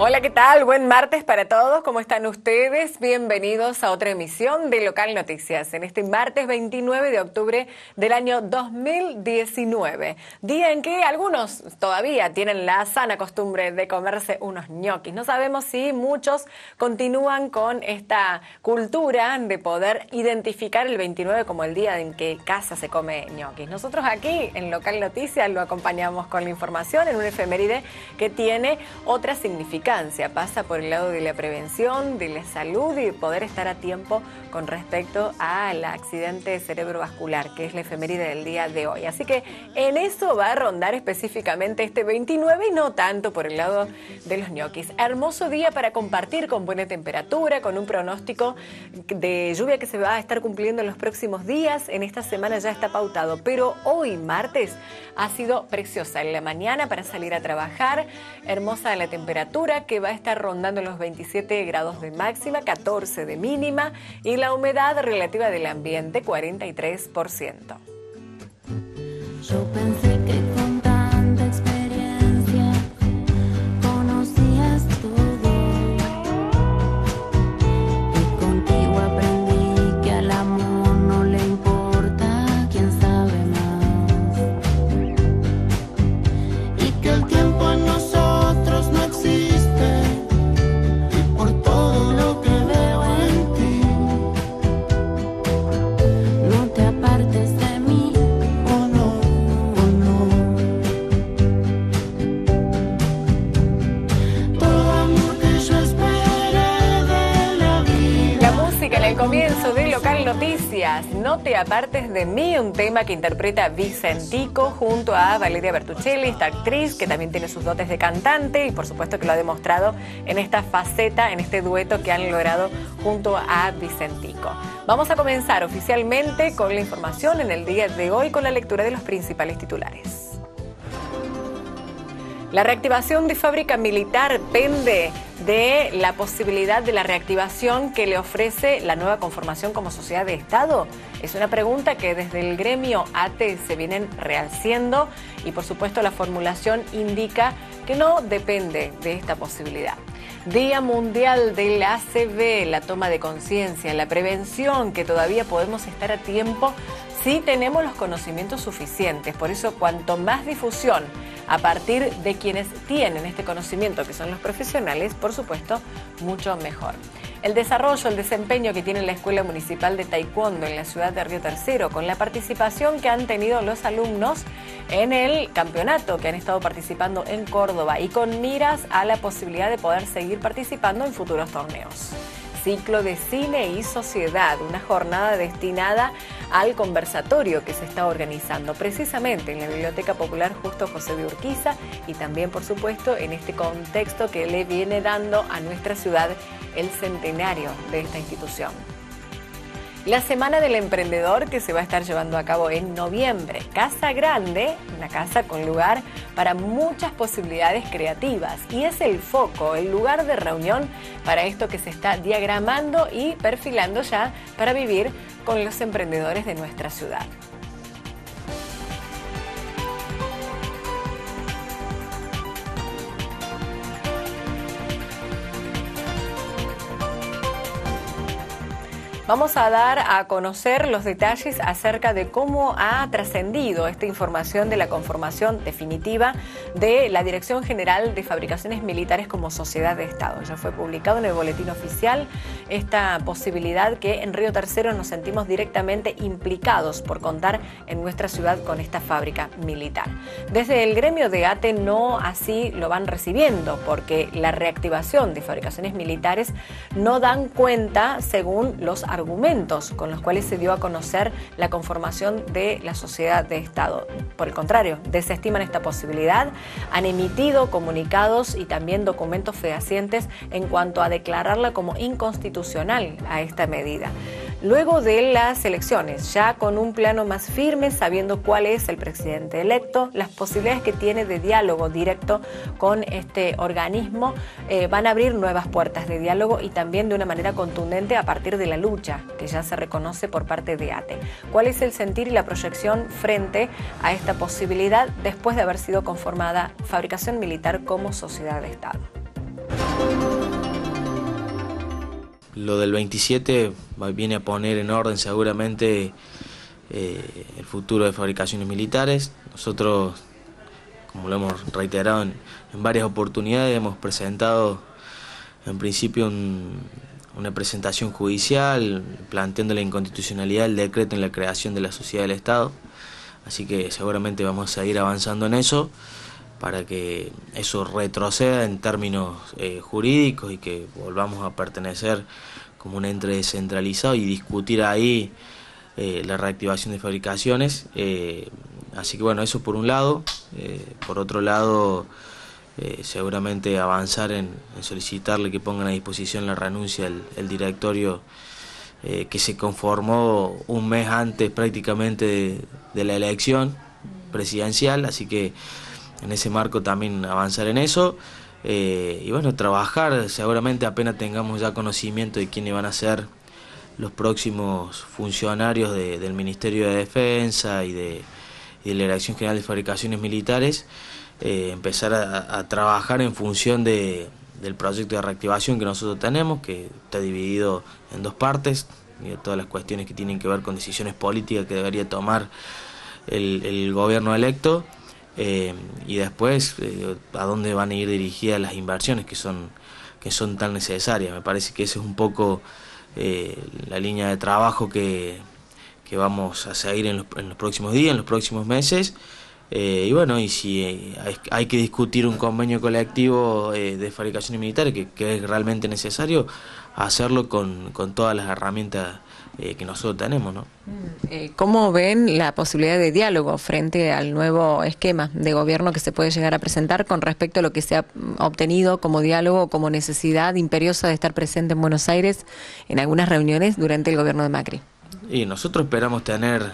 Hola, ¿qué tal? Buen martes para todos. ¿Cómo están ustedes? Bienvenidos a otra emisión de Local Noticias en este martes 29 de octubre del año 2019. Día en que algunos todavía tienen la sana costumbre de comerse unos ñoquis. No sabemos si muchos continúan con esta cultura de poder identificar el 29 como el día en que casa se come ñoquis. Nosotros aquí en Local Noticias lo acompañamos con la información en una efeméride que tiene otra significancia. Pasa por el lado de la prevención, de la salud y de poder estar a tiempo con respecto al accidente cerebrovascular, que es la efeméride del día de hoy. Así que en eso va a rondar específicamente este 29 y no tanto por el lado de los ñoquis. Hermoso día para compartir con buena temperatura, con un pronóstico de lluvia que se va a estar cumpliendo en los próximos días. En esta semana ya está pautado, pero hoy martes ha sido preciosa en la mañana para salir a trabajar. Hermosa la temperatura, que va a estar rondando los 27 grados de máxima, 14 de mínima y la humedad relativa del ambiente 43%. Yo pensé que con tanta experiencia conocías todo y contigo aprendí que al amor no le importa quién sabe más y que el tiempo en nosotros no existe. Comienzo de Local Noticias, No te apartes de mí, un tema que interpreta Vicentico junto a Valeria Bertuccelli, esta actriz que también tiene sus dotes de cantante y por supuesto que lo ha demostrado en esta faceta, en este dueto que han logrado junto a Vicentico. Vamos a comenzar oficialmente con la información en el día de hoy con la lectura de los principales titulares. La reactivación de fábrica militar pende de la posibilidad de la reactivación que le ofrece la nueva conformación como sociedad de Estado. Es una pregunta que desde el gremio ATE se vienen rehaciendo y por supuesto la formulación indica que no depende de esta posibilidad. Día Mundial del ACV, la toma de conciencia, la prevención, que todavía podemos estar a tiempo si tenemos los conocimientos suficientes. Por eso, cuanto más difusión a partir de quienes tienen este conocimiento, que son los profesionales, por supuesto, mucho mejor. El desarrollo, el desempeño que tiene la Escuela Municipal de Taekwondo en la ciudad de Río Tercero, con la participación que han tenido los alumnos en el campeonato que han estado participando en Córdoba y con miras a la posibilidad de poder seguir participando en futuros torneos. Ciclo de cine y sociedad, una jornada destinada al conversatorio que se está organizando precisamente en la Biblioteca Popular Justo José de Urquiza y también, por supuesto, en este contexto que le viene dando a nuestra ciudad el centenario de esta institución. La Semana del Emprendedor que se va a estar llevando a cabo en noviembre. Casa Grande, una casa con lugar para muchas posibilidades creativas y es el foco, el lugar de reunión para esto que se está diagramando y perfilando ya para vivir con los emprendedores de nuestra ciudad. Vamos a dar a conocer los detalles acerca de cómo ha trascendido esta información de la conformación definitiva de la Dirección General de Fabricaciones Militares como Sociedad de Estado. Ya fue publicado en el Boletín Oficial esta posibilidad que en Río Tercero nos sentimos directamente implicados por contar en nuestra ciudad con esta fábrica militar. Desde el gremio de ATE no así lo van recibiendo porque la reactivación de fabricaciones militares no dan cuenta según los argumentos con los cuales se dio a conocer la conformación de la sociedad de Estado. Por el contrario, desestiman esta posibilidad, han emitido comunicados y también documentos fehacientes en cuanto a declararla como inconstitucional a esta medida. Luego de las elecciones, ya con un plano más firme, sabiendo cuál es el presidente electo, las posibilidades que tiene de diálogo directo con este organismo van a abrir nuevas puertas de diálogo y también de una manera contundente a partir de la lucha que ya se reconoce por parte de ATE. ¿Cuál es el sentir y la proyección frente a esta posibilidad después de haber sido conformada Fabricación Militar como sociedad de Estado? Lo del 27 viene a poner en orden seguramente el futuro de fabricaciones militares. Nosotros, como lo hemos reiterado en varias oportunidades, hemos presentado en principio una presentación judicial planteando la inconstitucionalidad del decreto en la creación de la Sociedad del Estado. Así que seguramente vamos a seguir avanzando en eso para que eso retroceda en términos jurídicos y que volvamos a pertenecer como un ente descentralizado y discutir ahí la reactivación de fabricaciones. Así que bueno, eso por un lado. Por otro lado, seguramente avanzar en solicitarle que pongan a disposición la renuncia el directorio que se conformó un mes antes prácticamente de la elección presidencial, así que en ese marco también avanzar en eso y bueno, trabajar seguramente apenas tengamos ya conocimiento de quiénes van a ser los próximos funcionarios del Ministerio de Defensa y de la Dirección General de Fabricaciones Militares, empezar a trabajar en función del proyecto de reactivación que nosotros tenemos, que está dividido en dos partes, y de todas las cuestiones que tienen que ver con decisiones políticas que debería tomar el gobierno electo, y después a dónde van a ir dirigidas las inversiones que son tan necesarias. Me parece que esa es un poco la línea de trabajo que vamos a seguir en los próximos días, en los próximos meses. Y bueno, y si hay que discutir un convenio colectivo de fabricaciones militares, que es realmente necesario, hacerlo con todas las herramientas que nosotros tenemos, ¿no? ¿Cómo ven la posibilidad de diálogo frente al nuevo esquema de gobierno que se puede llegar a presentar con respecto a lo que se ha obtenido como diálogo, como necesidad imperiosa de estar presente en Buenos Aires en algunas reuniones durante el gobierno de Macri? Y nosotros esperamos tener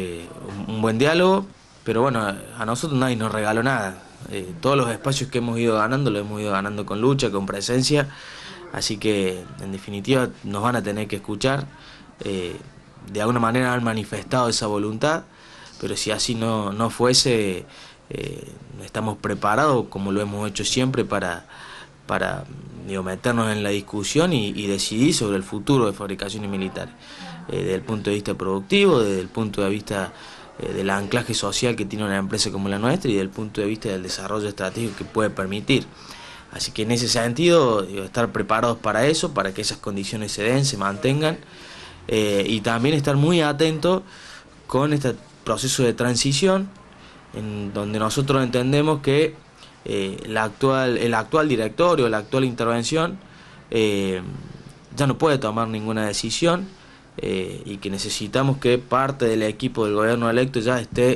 un buen diálogo, pero bueno, a nosotros nadie nos regaló nada. Todos los espacios que hemos ido ganando, los hemos ido ganando con lucha, con presencia, así que en definitiva nos van a tener que escuchar. De alguna manera han manifestado esa voluntad, pero si así no fuese, estamos preparados, como lo hemos hecho siempre, para meternos en la discusión y decidir sobre el futuro de fabricaciones militares, desde el punto de vista productivo, desde el punto de vista del anclaje social que tiene una empresa como la nuestra y desde el punto de vista del desarrollo estratégico que puede permitir. Así que en ese sentido, estar preparados para eso, para que esas condiciones se den, se mantengan, y también estar muy atentos con este proceso de transición, en donde nosotros entendemos que el actual directorio, la actual intervención, ya no puede tomar ninguna decisión, y que necesitamos que parte del equipo del gobierno electo ya esté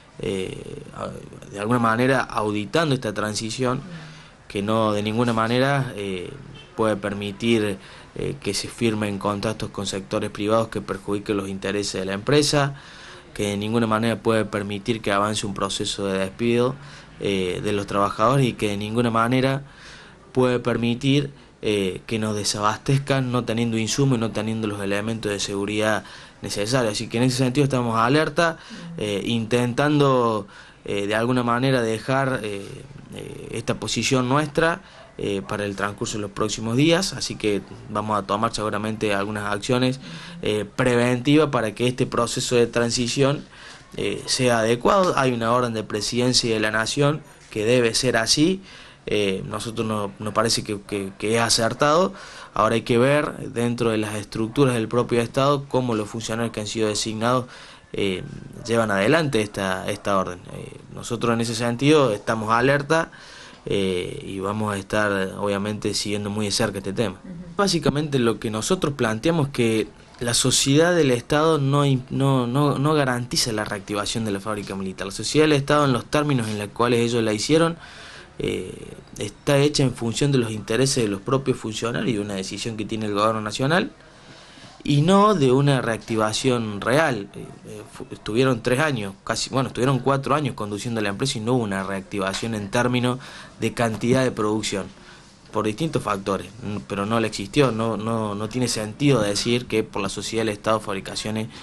de alguna manera auditando esta transición, que no de ninguna manera puede permitir que se firmen contratos con sectores privados que perjudiquen los intereses de la empresa, que de ninguna manera puede permitir que avance un proceso de despido de los trabajadores y que de ninguna manera puede permitir que nos desabastezcan no teniendo insumos y no teniendo los elementos de seguridad necesarios. Así que en ese sentido estamos alerta, intentando de alguna manera dejar esta posición nuestra para el transcurso de los próximos días, así que vamos a tomar seguramente algunas acciones preventivas para que este proceso de transición sea adecuado. Hay una orden de presidencia de la Nación que debe ser así. Nosotros nos parece que es acertado. Ahora hay que ver dentro de las estructuras del propio Estado cómo los funcionarios que han sido designados llevan adelante esta orden. Nosotros en ese sentido estamos alerta y vamos a estar obviamente siguiendo muy de cerca este tema. Básicamente lo que nosotros planteamos es que la sociedad del Estado no garantiza la reactivación de la fábrica militar. La sociedad del Estado, en los términos en los cuales ellos la hicieron, está hecha en función de los intereses de los propios funcionarios y de una decisión que tiene el gobierno nacional, y no de una reactivación real. Estuvieron 3 años, estuvieron 4 años conduciendo la empresa y no hubo una reactivación en términos de cantidad de producción, por distintos factores, pero no la existió. No tiene sentido decir que por la sociedad del Estado Fabricaciones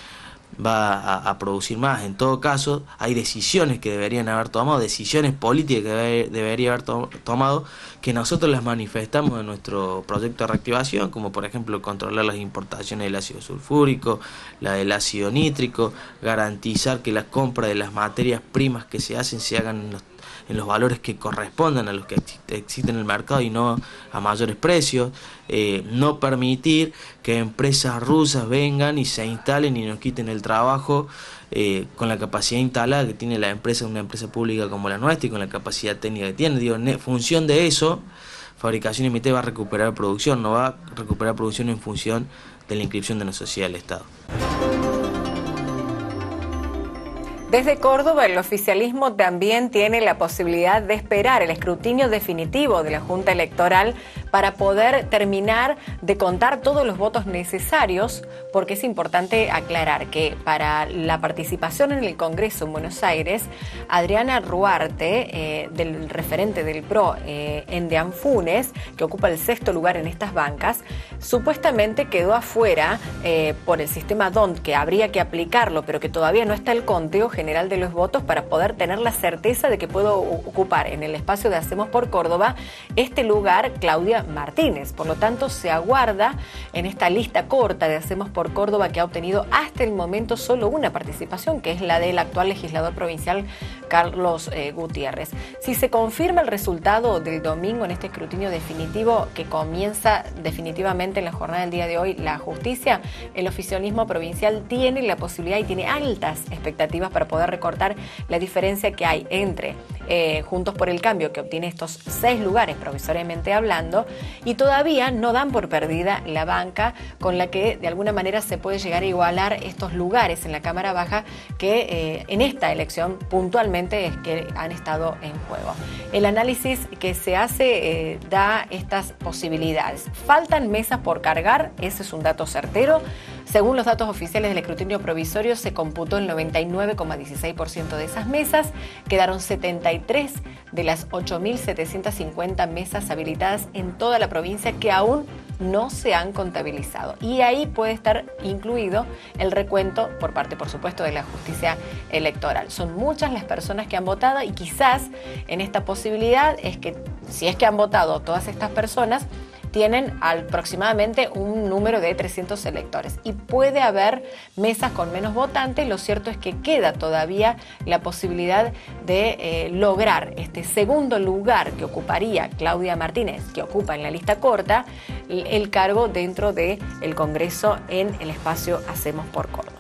va a producir más. En todo caso, hay decisiones que deberían haber tomado, decisiones políticas que debería haber tomado, que nosotros las manifestamos en nuestro proyecto de reactivación, como por ejemplo controlar las importaciones del ácido sulfúrico, la del ácido nítrico, garantizar que la compra de las materias primas que se hacen se hagan en los valores que correspondan a los que existen en el mercado y no a mayores precios, no permitir que empresas rusas vengan y se instalen y nos quiten el trabajo con la capacidad instalada que tiene la empresa, una empresa pública como la nuestra y con la capacidad técnica que tiene. Digo, en función de eso, Fabricación IMT va a recuperar producción, no va a recuperar producción en función de la inscripción de la sociedad del Estado. Desde Córdoba, el oficialismo también tiene la posibilidad de esperar el escrutinio definitivo de la Junta Electoral para poder terminar de contar todos los votos necesarios, porque es importante aclarar que para la participación en el Congreso en Buenos Aires, Adriana Ruarte, del referente del PRO en Anfunes, que ocupa el 6º lugar en estas bancas, supuestamente quedó afuera por el sistema DONT, que habría que aplicarlo, pero que todavía no está el conteo general de los votos para poder tener la certeza de que puedo ocupar en el espacio de Hacemos por Córdoba este lugar Claudia Martínez. Por lo tanto, se aguarda en esta lista corta de Hacemos por Córdoba, que ha obtenido hasta el momento solo una participación, que es la del actual legislador provincial Carlos Gutiérrez. Si se confirma el resultado del domingo en este escrutinio definitivo que comienza definitivamente en la jornada del día de hoy la justicia, el oficialismo provincial tiene la posibilidad y tiene altas expectativas para poder recortar la diferencia que hay entre Juntos por el Cambio, que obtiene estos 6 lugares provisoriamente hablando, y todavía no dan por perdida la banca con la que de alguna manera se puede llegar a igualar estos lugares en la Cámara Baja que en esta elección puntualmente es que han estado en juego. El análisis que se hace da estas posibilidades. Faltan mesas por cargar, ese es un dato certero. Según los datos oficiales del escrutinio provisorio, se computó el 99,16% de esas mesas. Quedaron 73 de las 8.750 mesas habilitadas en toda la provincia que aún no se han contabilizado. Y ahí puede estar incluido el recuento por parte, por supuesto, de la justicia electoral. Son muchas las personas que han votado y quizás en esta posibilidad es que, si es que han votado todas estas personas, tienen aproximadamente un número de 300 electores y puede haber mesas con menos votantes. Lo cierto es que queda todavía la posibilidad de lograr este segundo lugar que ocuparía Claudia Martínez, que ocupa en la lista corta el cargo dentro del Congreso en el espacio Hacemos por Córdoba.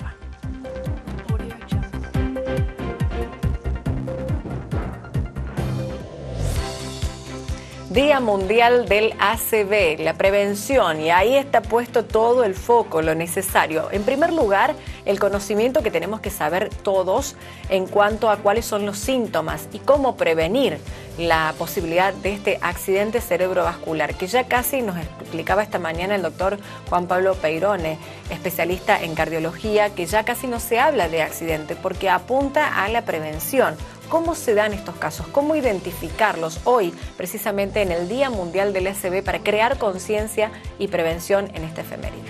Día Mundial del ACV, la prevención, y ahí está puesto todo el foco, lo necesario. En primer lugar, el conocimiento que tenemos que saber todos en cuanto a cuáles son los síntomas y cómo prevenir la posibilidad de este accidente cerebrovascular, que ya casi nos explicaba esta mañana el doctor Juan Pablo Peirone, especialista en cardiología, que ya casi no se habla de accidente porque apunta a la prevención. ¿Cómo se dan estos casos? ¿Cómo identificarlos hoy, precisamente en el Día Mundial del ACV, para crear conciencia y prevención en esta efeméride?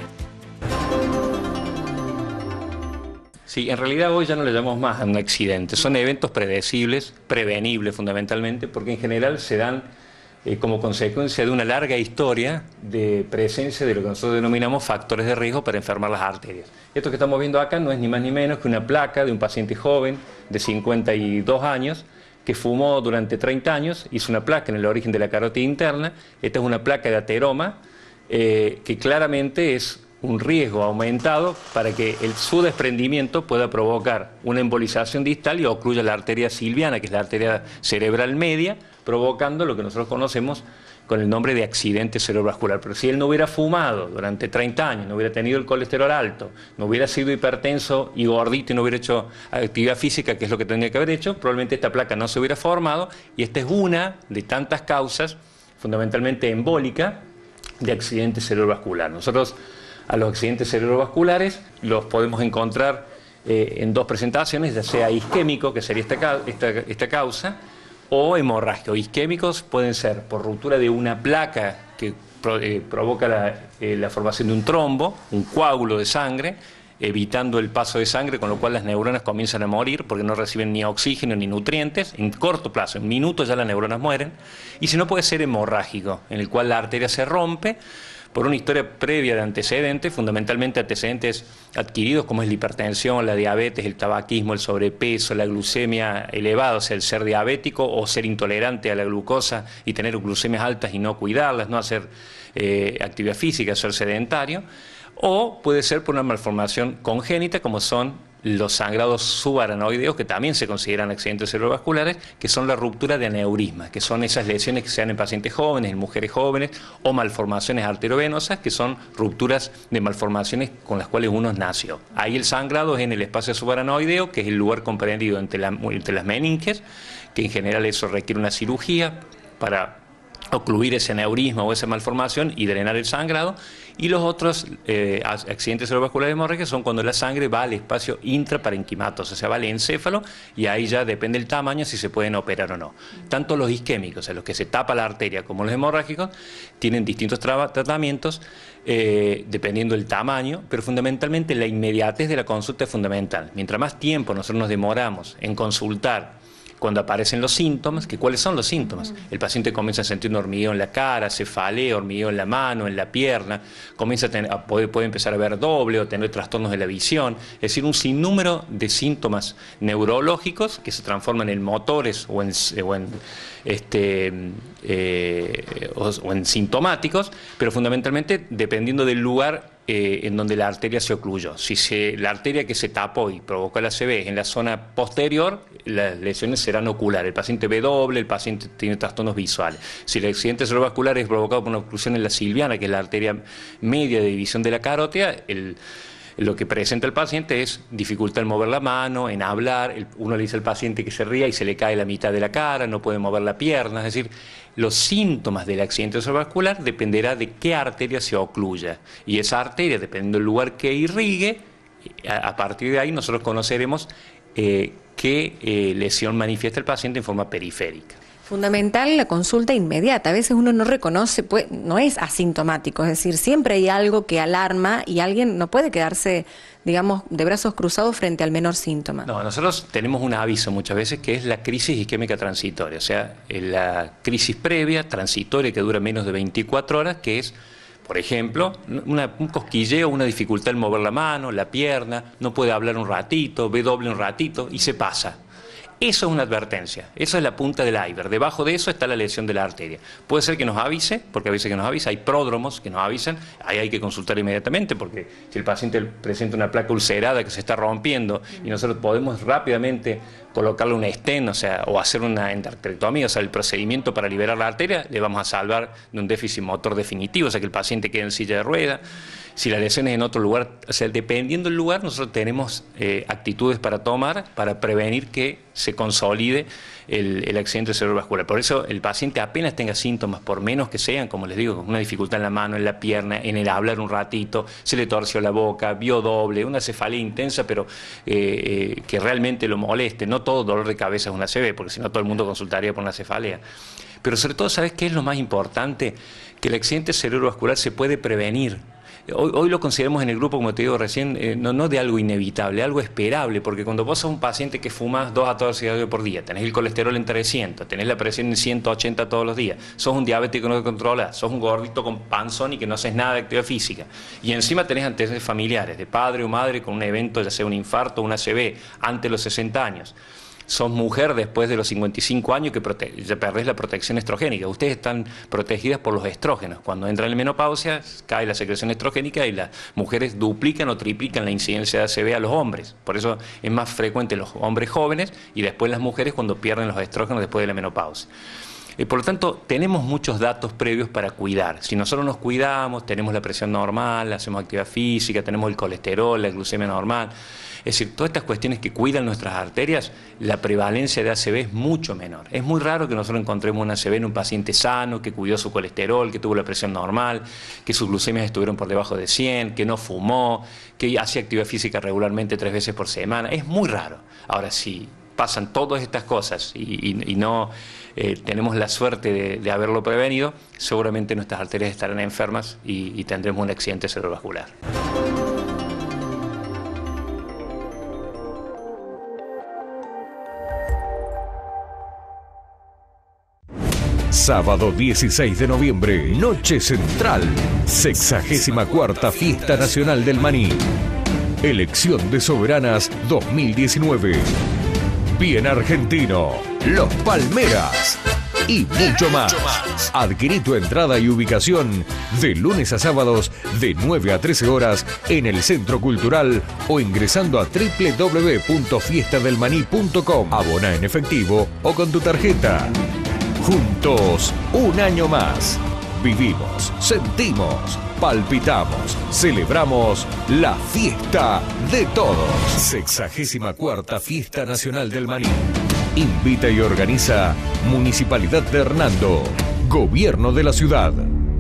Sí, en realidad hoy ya no le llamamos más a un accidente. Son eventos predecibles, prevenibles fundamentalmente, porque en general se dan como consecuencia de una larga historia de presencia de lo que nosotros denominamos factores de riesgo para enfermar las arterias. Esto que estamos viendo acá no es ni más ni menos que una placa de un paciente joven de 52 años que fumó durante 30 años, hizo una placa en el origen de la carótida interna. Esta es una placa de ateroma que claramente es un riesgo aumentado para que su desprendimiento pueda provocar una embolización distal y ocluya la arteria silviana, que es la arteria cerebral media, provocando lo que nosotros conocemos con el nombre de accidente cerebrovascular. Pero si él no hubiera fumado durante 30 años, no hubiera tenido el colesterol alto, no hubiera sido hipertenso y gordito y no hubiera hecho actividad física, que es lo que tendría que haber hecho, probablemente esta placa no se hubiera formado, y esta es una de tantas causas, fundamentalmente embólica, de accidente cerebrovascular. Nosotros a los accidentes cerebrovasculares los podemos encontrar en dos presentaciones, ya sea isquémico, que sería esta causa, o hemorrágico. Isquémicos pueden ser por ruptura de una placa que provoca la formación de un trombo, un coágulo de sangre, evitando el paso de sangre, con lo cual las neuronas comienzan a morir porque no reciben ni oxígeno ni nutrientes. En corto plazo, en minutos ya las neuronas mueren. Y si no, puede ser hemorrágico, en el cual la arteria se rompe por una historia previa de antecedentes, fundamentalmente antecedentes adquiridos como es la hipertensión, la diabetes, el tabaquismo, el sobrepeso, la glucemia elevada, o sea, el ser diabético o ser intolerante a la glucosa y tener glucemias altas y no cuidarlas, no hacer actividad física, ser sedentario. O puede ser por una malformación congénita, como son los sangrados subaranoideos, que también se consideran accidentes cerebrovasculares, que son la ruptura de aneurismas, que son esas lesiones que se dan en pacientes jóvenes, en mujeres jóvenes, o malformaciones arteriovenosas, que son rupturas de malformaciones con las cuales uno nació. Ahí el sangrado es en el espacio subaranoideo, que es el lugar comprendido entre las meninges, que en general eso requiere una cirugía para ocluir ese aneurisma o esa malformación y drenar el sangrado. Y los otros accidentes cerebrovasculares hemorrágicos son cuando la sangre va al espacio intraparenquimatoso, o sea, va al encéfalo, y ahí ya depende del tamaño si se pueden operar o no. Tanto los isquémicos, o sea, los que se tapa la arteria, como los hemorrágicos, tienen distintos tratamientos dependiendo del tamaño, pero fundamentalmente la inmediatez de la consulta es fundamental. Mientras más tiempo nosotros nos demoramos en consultar cuando aparecen los síntomas, que ¿cuáles son los síntomas? El paciente comienza a sentir un hormigueo en la cara, cefalea, hormigueo en la mano, en la pierna, puede empezar a ver doble o tener trastornos de la visión, es decir, un sinnúmero de síntomas neurológicos que se transforman en motores o en sintomáticos, pero fundamentalmente dependiendo del lugar en donde la arteria se ocluyó. Si la arteria que se tapó y provocó el ACV es en la zona posterior, las lesiones serán oculares. El paciente ve doble, el paciente tiene trastornos visuales. Si el accidente cerebrovascular es provocado por una oclusión en la silviana, que es la arteria media de división de la carótida, lo que presenta el paciente es dificultad en mover la mano, en hablar. Uno le dice al paciente que se ría y se le cae la mitad de la cara, no puede mover la pierna. Es decir, los síntomas del accidente cerebrovascular dependerá de qué arteria se ocluya. Y esa arteria, dependiendo del lugar que irrigue, a partir de ahí nosotros conoceremos qué lesión manifiesta el paciente en forma periférica. Fundamental la consulta inmediata. A veces uno no reconoce, no es asintomático, es decir, siempre hay algo que alarma y alguien no puede quedarse, digamos, de brazos cruzados frente al menor síntoma. No, nosotros tenemos un aviso muchas veces que es la crisis isquémica transitoria, o sea, la crisis previa, transitoria, que dura menos de 24 horas, que es, por ejemplo, un cosquilleo, una dificultad en mover la mano, la pierna, no puede hablar un ratito, ve doble un ratito y se pasa. Eso es una advertencia, eso es la punta del iceberg. Debajo de eso está la lesión de la arteria. Puede ser que nos avise, porque a veces que nos avisa, hay pródromos que nos avisan, ahí hay que consultar inmediatamente, porque si el paciente presenta una placa ulcerada que se está rompiendo y nosotros podemos rápidamente colocarle un stent, o hacer una endarterectomía, o sea, el procedimiento para liberar la arteria, le vamos a salvar de un déficit motor definitivo, o sea, que el paciente quede en silla de ruedas. Si la lesión es en otro lugar, o sea, dependiendo del lugar, nosotros tenemos actitudes para tomar para prevenir que se consolide el accidente cerebrovascular. Por eso el paciente apenas tenga síntomas, por menos que sean, como les digo, una dificultad en la mano, en la pierna, en el hablar un ratito, se le torció la boca, vio doble, una cefalea intensa, pero que realmente lo moleste. No todo dolor de cabeza es una ACV, porque si no todo el mundo consultaría por una cefalea. Pero sobre todo, ¿sabes qué es lo más importante? Que el accidente cerebrovascular se puede prevenir. Hoy lo consideramos en el grupo, como te digo recién, no de algo inevitable, algo esperable, porque cuando vos sos un paciente que fumas 2 a 14 cigarrillos por día, tenés el colesterol en 300, tenés la presión en 180 todos los días, sos un diabético que no te controlas, sos un gordito con panzón y que no haces nada de actividad física, y encima tenés antecedentes familiares, de padre o madre con un evento, ya sea un infarto o una ACV, antes de los 60 años. Sos mujer después de los 55 años que ya perdés la protección estrogénica. Ustedes están protegidas por los estrógenos. Cuando entran en menopausia, cae la secreción estrogénica y las mujeres duplican o triplican la incidencia de ACV a los hombres. Por eso es más frecuente en los hombres jóvenes y después las mujeres cuando pierden los estrógenos después de la menopausia. Por lo tanto, tenemos muchos datos previos para cuidar. Si nosotros nos cuidamos, tenemos la presión normal, hacemos actividad física, tenemos el colesterol, la glucemia normal. Es decir, todas estas cuestiones que cuidan nuestras arterias, la prevalencia de ACV es mucho menor. Es muy raro que nosotros encontremos un ACV en un paciente sano, que cuidó su colesterol, que tuvo la presión normal, que sus glucemias estuvieron por debajo de 100, que no fumó, que hacía actividad física regularmente 3 veces por semana. Es muy raro. Ahora, si pasan todas estas cosas y no tenemos la suerte de haberlo prevenido, seguramente nuestras arterias estarán enfermas y tendremos un accidente cerebrovascular. Sábado 16 de noviembre, Noche Central, 64ª Fiesta Nacional del Maní. Elección de Soberanas 2019. Bien Argentino, Los Palmeras y mucho más. Adquirí tu entrada y ubicación de lunes a sábados de 9 a 13 horas en el Centro Cultural o ingresando a www.fiestadelmaní.com. Abona en efectivo o con tu tarjeta. Juntos, un año más. Vivimos, sentimos, palpitamos, celebramos la fiesta de todos. 64ª Fiesta Nacional del Maní. Invita y organiza Municipalidad de Hernando, Gobierno de la Ciudad.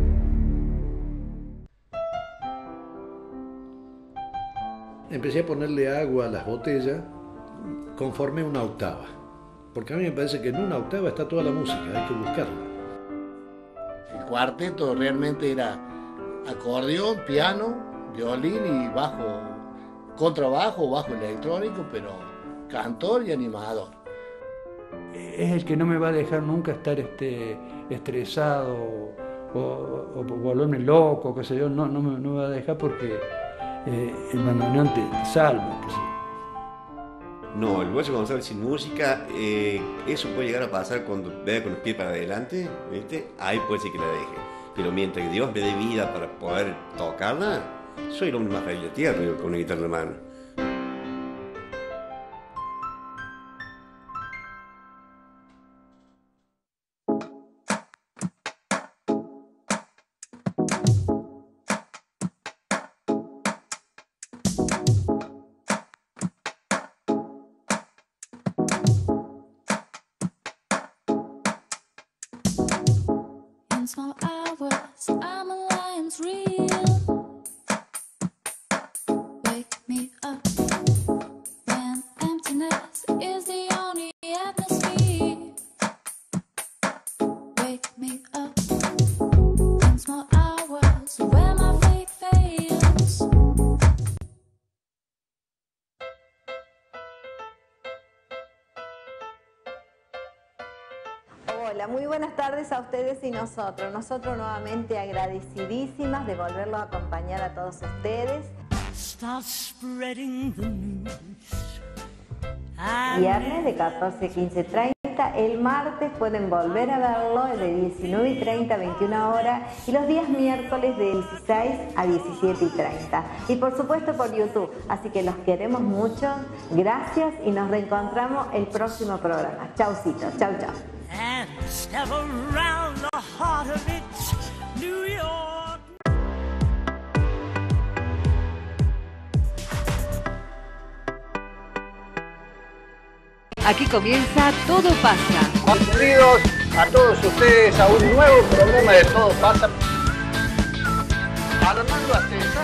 Empecé a ponerle agua a las botellas conforme una octava, porque a mí me parece que en una octava está toda la música, hay que buscarla. El cuarteto realmente era acordeón, piano, violín y bajo, contrabajo, bajo electrónico, pero cantor y animador. Es el que no me va a dejar nunca estar estresado o volverme loco, qué sé yo, no me va a dejar porque el bandoneón te salva. Qué sé yo. No, el Guacho González sin música, eso puede llegar a pasar cuando vea con los pies para adelante, ¿viste? Ahí puede ser que la deje. Pero mientras que Dios me dé vida para poder tocarla, soy el hombre más feliz de la tierra con una guitarra en la mano. Small hours, I'm a lion's real. Wake me up when emptiness is the only atmosphere. Wake me up in small hours where my faith fails. Hola, muy buenas tardes a ustedes y nosotros. Nosotros nuevamente agradecidísimas de volverlo a acompañar a todos ustedes. Viernes de 14 a 15:30. El martes pueden volver a verlo de 19:30 a 21 horas. Y los días miércoles de 16 a 17:30. Y por supuesto por YouTube. Así que los queremos mucho. Gracias y nos reencontramos el próximo programa. Chaucito, chau, chau. And step around the heart of it, New York. Aquí comienza Todo Pasa. Bienvenidos a todos ustedes a un nuevo programa de Todo Pasa. Armando Acesa.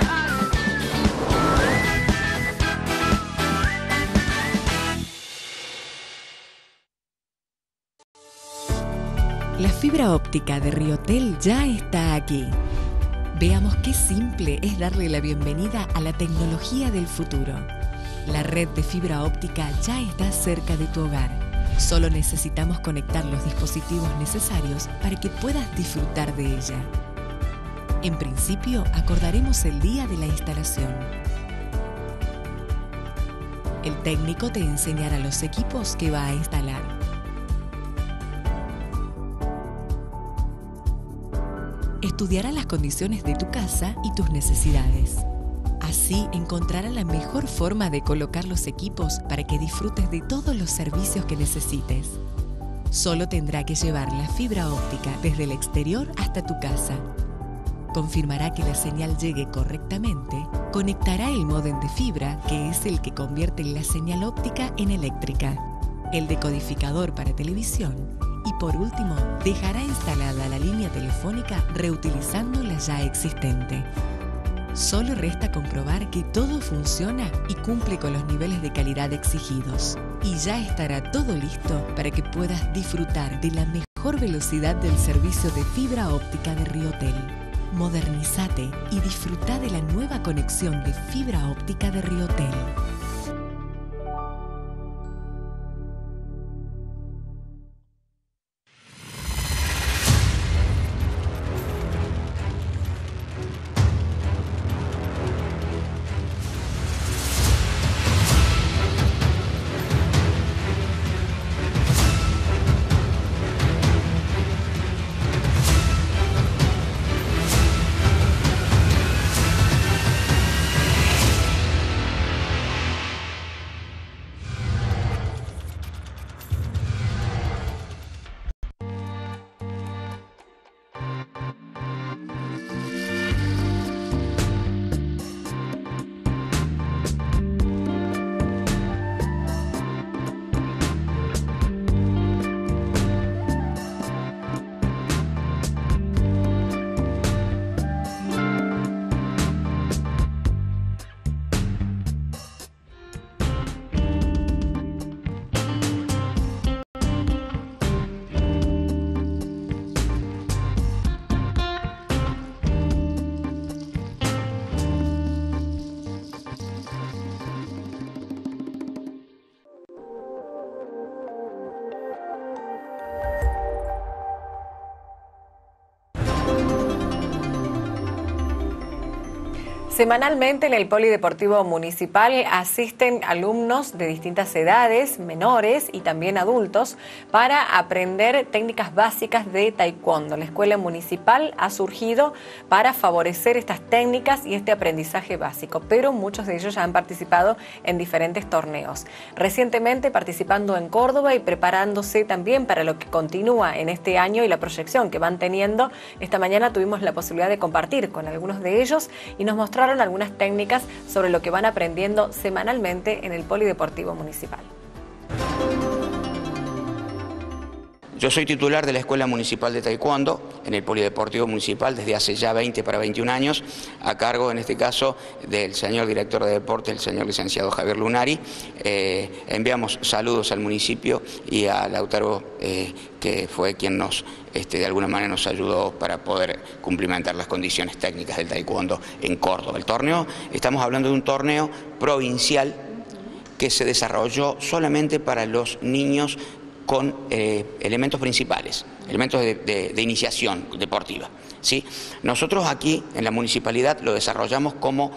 La fibra óptica de Riotel ya está aquí. Veamos qué simple es darle la bienvenida a la tecnología del futuro. La red de fibra óptica ya está cerca de tu hogar. Solo necesitamos conectar los dispositivos necesarios para que puedas disfrutar de ella. En principio, acordaremos el día de la instalación. El técnico te enseñará los equipos que va a instalar. Estudiará las condiciones de tu casa y tus necesidades. Así encontrará la mejor forma de colocar los equipos para que disfrutes de todos los servicios que necesites. Solo tendrá que llevar la fibra óptica desde el exterior hasta tu casa. Confirmará que la señal llegue correctamente, conectará el módem de fibra, que es el que convierte la señal óptica en eléctrica, el decodificador para televisión, y por último, dejará instalada la línea telefónica reutilizando la ya existente. Solo resta comprobar que todo funciona y cumple con los niveles de calidad exigidos. Y ya estará todo listo para que puedas disfrutar de la mejor velocidad del servicio de fibra óptica de Riotel. Modernízate y disfruta de la nueva conexión de fibra óptica de Riotel. Semanalmente en el Polideportivo Municipal asisten alumnos de distintas edades, menores y también adultos, para aprender técnicas básicas de taekwondo. La escuela municipal ha surgido para favorecer estas técnicas y este aprendizaje básico, pero muchos de ellos ya han participado en diferentes torneos. Recientemente participando en Córdoba y preparándose también para lo que continúa en este año y la proyección que van teniendo. Esta mañana tuvimos la posibilidad de compartir con algunos de ellos y nos mostraron algunas técnicas sobre lo que van aprendiendo semanalmente en el Polideportivo Municipal. Yo soy titular de la Escuela Municipal de Taekwondo en el Polideportivo Municipal desde hace ya 20 para 21 años, a cargo en este caso del señor director de deporte, el señor licenciado Javier Lunari. Enviamos saludos al municipio y a Lautaro, que fue quien nos, de alguna manera nos ayudó para poder cumplimentar las condiciones técnicas del taekwondo en Córdoba. El torneo, estamos hablando de un torneo provincial que se desarrolló solamente para los niños con elementos principales, elementos de iniciación deportiva, ¿sí? Nosotros aquí en la municipalidad lo desarrollamos como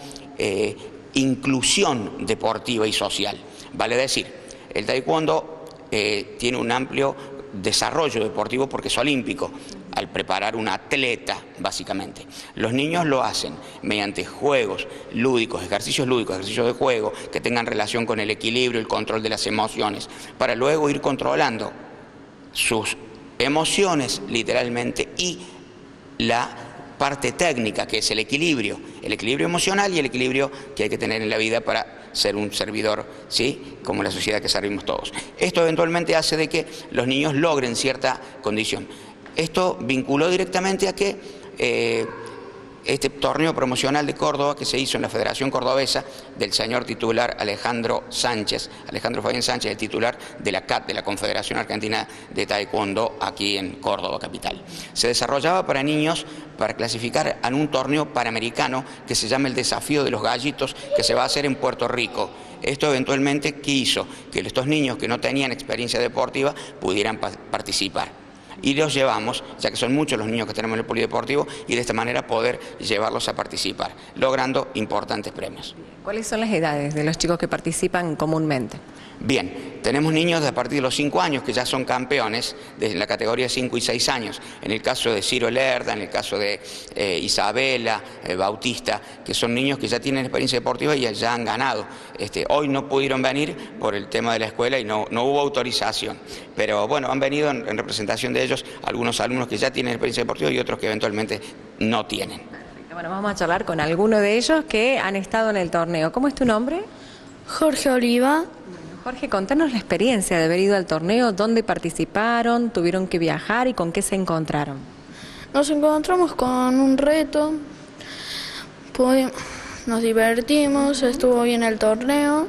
inclusión deportiva y social. Vale decir, el taekwondo tiene un amplio desarrollo deportivo porque es olímpico, al preparar un atleta, básicamente. Los niños lo hacen mediante juegos lúdicos, ejercicios de juego, que tengan relación con el equilibrio, el control de las emociones, para luego ir controlando sus emociones, literalmente, y la parte técnica, que es el equilibrio emocional y el equilibrio que hay que tener en la vida para ser un servidor, ¿sí?, como la sociedad que servimos todos. Esto eventualmente hace de que los niños logren cierta condición. Esto vinculó directamente a que este torneo promocional de Córdoba que se hizo en la Federación Cordobesa del señor titular Alejandro Fabián Sánchez, el titular de la CAT, de la Confederación Argentina de Taekwondo, aquí en Córdoba capital. Se desarrollaba para niños para clasificar en un torneo panamericano que se llama el Desafío de los Gallitos, que se va a hacer en Puerto Rico. Esto eventualmente quiso que estos niños que no tenían experiencia deportiva pudieran participar. Y los llevamos, ya que son muchos los niños que tenemos en el polideportivo, y de esta manera poder llevarlos a participar, logrando importantes premios. ¿Cuáles son las edades de los chicos que participan comúnmente? Bien, tenemos niños de a partir de los 5 años que ya son campeones desde la categoría 5 y 6 años. En el caso de Ciro Lerda, en el caso de Isabela, Bautista, que son niños que ya tienen experiencia deportiva y ya han ganado. Hoy no pudieron venir por el tema de la escuela y no hubo autorización. Pero bueno, han venido en representación de ellos algunos alumnos que ya tienen experiencia deportiva y otros que eventualmente no tienen. Perfecto. Bueno, vamos a charlar con alguno de ellos que han estado en el torneo. ¿Cómo es tu nombre? Jorge Oliva. Jorge, contanos la experiencia de haber ido al torneo, dónde participaron, tuvieron que viajar y con qué se encontraron. Nos encontramos con un reto, nos divertimos, estuvo bien el torneo,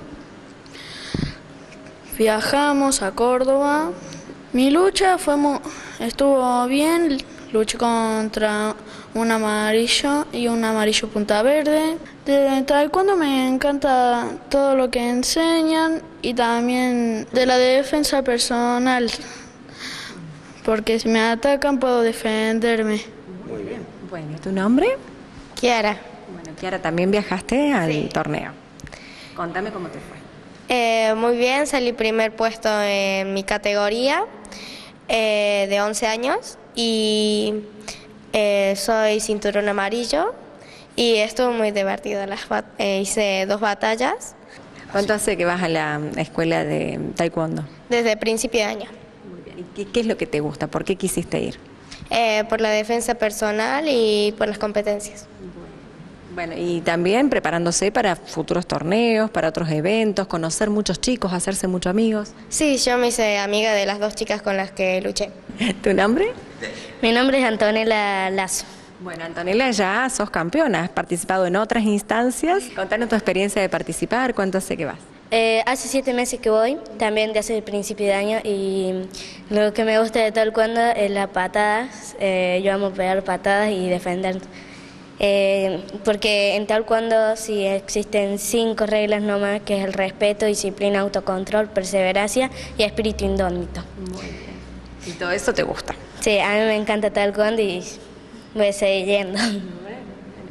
viajamos a Córdoba. Mi lucha estuvo bien, luché contra un amarillo y un amarillo punta verde. De taekwondo me encanta todo lo que enseñan y también de la defensa personal, porque si me atacan puedo defenderme. Muy bien. Bueno, ¿tu nombre? Kiara. Bueno, Kiara, también viajaste al torneo. Contame cómo te fue. Muy bien, salí primer puesto en mi categoría de 11 años y soy cinturón amarillo y estuvo muy divertido. Hice 2 batallas. ¿Cuánto hace que vas a la escuela de taekwondo? Desde principio de año. Muy bien. ¿Y qué es lo que te gusta? ¿Por qué quisiste ir? Por la defensa personal y por las competencias. Bueno, y también preparándose para futuros torneos, para otros eventos, conocer muchos chicos, hacerse muchos amigos. Sí, yo me hice amiga de las 2 chicas con las que luché. ¿Tu nombre? Mi nombre es Antonella Lazo. Bueno, Antonella, ya sos campeona, has participado en otras instancias. Contanos tu experiencia de participar, ¿cuánto hace que vas? Hace 7 meses que voy, también desde el principio de año, y lo que me gusta de taekwondo es las patadas. Yo amo pegar patadas y defender. Porque en taekwondo sí existen 5 reglas nomás, que es el respeto, disciplina, autocontrol, perseverancia y espíritu indómito. Muy bien. ¿Y todo eso te gusta? Sí, a mí me encanta taekwondo y voy a seguir yendo.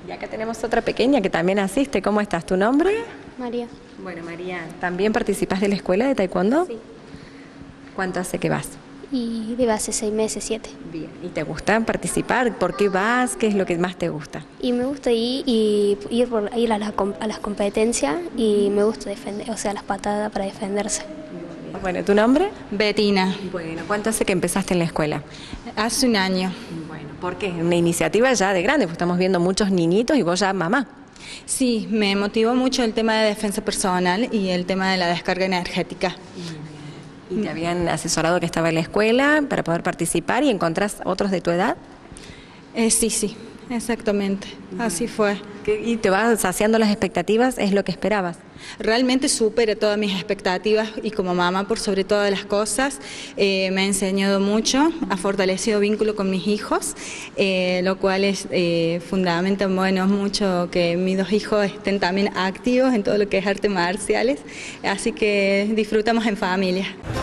Y acá tenemos otra pequeña que también asiste. ¿Cómo estás? ¿Tu nombre? María. Bueno, María, ¿también participas de la escuela de taekwondo? Sí. ¿Cuánto hace que vas? Y de base 6 meses, 7. Bien. ¿Y te gusta participar? ¿Por qué vas? ¿Qué es lo que más te gusta? Y me gusta ir a las competencias y me gusta defender, o sea, las patadas para defenderse. Bueno, ¿tu nombre? Betina. Bueno, ¿cuánto hace que empezaste en la escuela? Hace un año. Bueno, ¿por qué? Una iniciativa ya de grande, porque estamos viendo muchos niñitos y vos ya mamá. Sí, me motivó mucho el tema de defensa personal y el tema de la descarga energética. ¿Y te habían asesorado que estaba en la escuela para poder participar y encontrás otros de tu edad? Sí, exactamente. Así fue. ¿Y te vas saciando las expectativas? ¿Es lo que esperabas? Realmente supera todas mis expectativas y como mamá, por sobre todas las cosas, me ha enseñado mucho, ha fortalecido vínculo con mis hijos, lo cual es fundamental, bueno, mucho que mis 2 hijos estén también activos en todo lo que es artes marciales, así que disfrutamos en familia.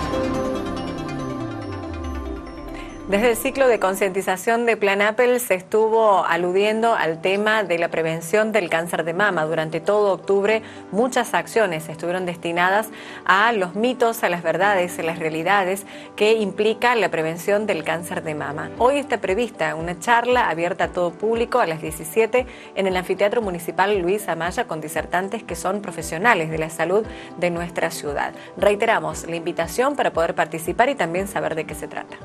Desde el ciclo de concientización de Plan Apple se estuvo aludiendo al tema de la prevención del cáncer de mama. Durante todo octubre muchas acciones estuvieron destinadas a los mitos, a las verdades, a las realidades que implica la prevención del cáncer de mama. Hoy está prevista una charla abierta a todo público a las 17 en el Anfiteatro Municipal Luis Amaya con disertantes que son profesionales de la salud de nuestra ciudad. Reiteramos la invitación para poder participar y también saber de qué se trata.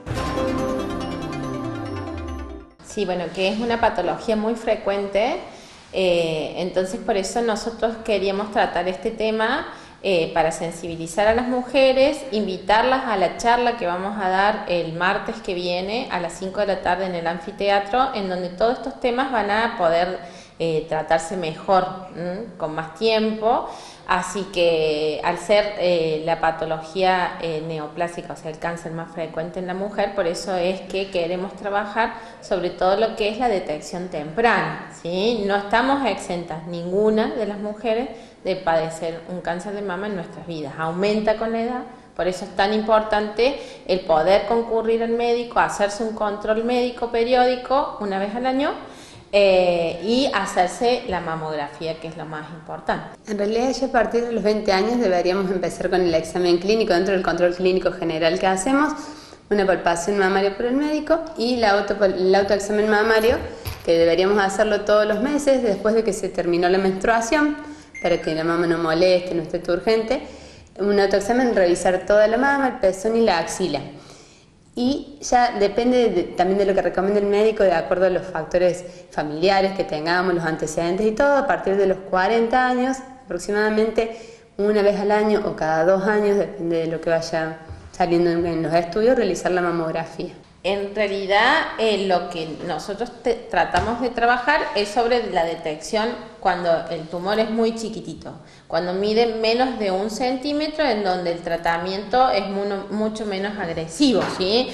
Sí, bueno, que es una patología muy frecuente, entonces por eso nosotros queríamos tratar este tema para sensibilizar a las mujeres, invitarlas a la charla que vamos a dar el martes que viene a las 5 de la tarde en el anfiteatro, en donde todos estos temas van a poder tratarse mejor, con más tiempo. Así que al ser la patología neoplásica, o sea, el cáncer más frecuente en la mujer, por eso es que queremos trabajar sobre todo lo que es la detección temprana, ¿sí? No estamos exentas ninguna de las mujeres de padecer un cáncer de mama en nuestras vidas, aumenta con la edad. Por eso es tan importante el poder concurrir al médico, hacerse un control médico periódico una vez al año, y hacerse la mamografía, que es lo más importante. En realidad ya a partir de los 20 años deberíamos empezar con el examen clínico dentro del control clínico general que hacemos, una palpación mamaria por el médico y el autoexamen mamario, que deberíamos hacerlo todos los meses después de que se terminó la menstruación, para que la mama no moleste, no esté turgente. Un autoexamen, revisar toda la mama, el pezón y la axila. Y ya depende también de lo que recomienda el médico, de acuerdo a los factores familiares que tengamos, los antecedentes y todo, a partir de los 40 años, aproximadamente una vez al año o cada 2 años, depende de lo que vaya saliendo en los estudios, realizar la mamografía. En realidad lo que nosotros tratamos de trabajar es sobre la detección cuando el tumor es muy chiquitito, cuando mide menos de 1 centímetro, en donde el tratamiento es mucho menos agresivo, ¿sí?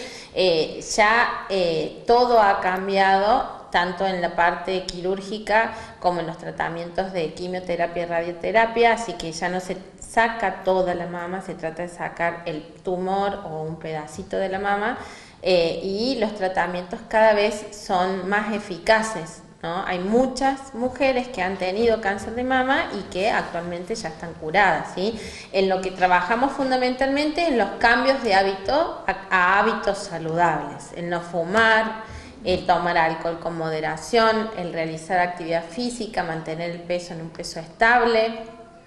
Todo ha cambiado, tanto en la parte quirúrgica como en los tratamientos de quimioterapia y radioterapia, así que ya no se saca toda la mama, se trata de sacar el tumor o un pedacito de la mama, y los tratamientos cada vez son más eficaces, ¿no? Hay muchas mujeres que han tenido cáncer de mama y que actualmente ya están curadas, ¿sí? En lo que trabajamos fundamentalmente en los cambios de hábito a hábitos saludables, el no fumar, el tomar alcohol con moderación, el realizar actividad física, mantener el peso en un peso estable,